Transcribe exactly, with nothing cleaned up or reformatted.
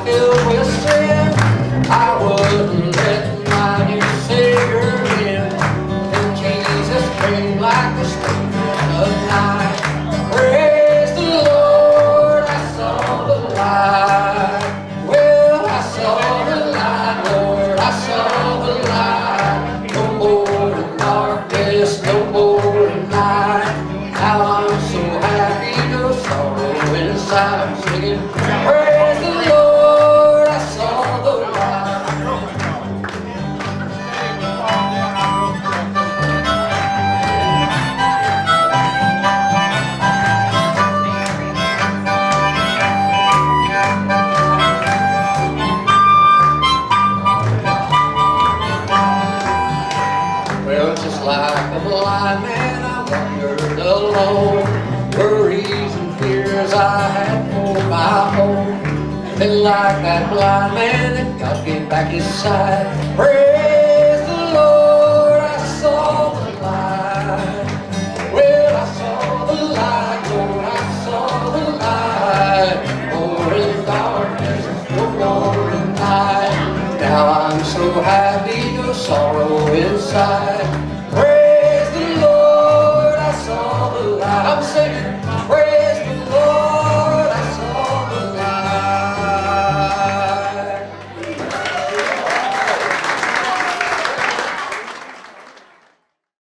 filled with sin. I wouldn't let my new Savior in. And Jesus came like the streamer of night. Praise the Lord, I saw the light. Well, I saw the light, Lord, I saw the light. No more darkness, no more night. Now I'm so happy, no sorrow inside. I'm singing, praise the Lord, I saw the light. Well, just like a blind man, I wandered alone. Worries and fears I had for my own. And then like that blind man, and God gave back his sight. Praise the Lord, I saw the light. Well, I saw the light, Lord, I saw the light. More in darkness, no more in night. Now I'm so happy, no sorrow inside.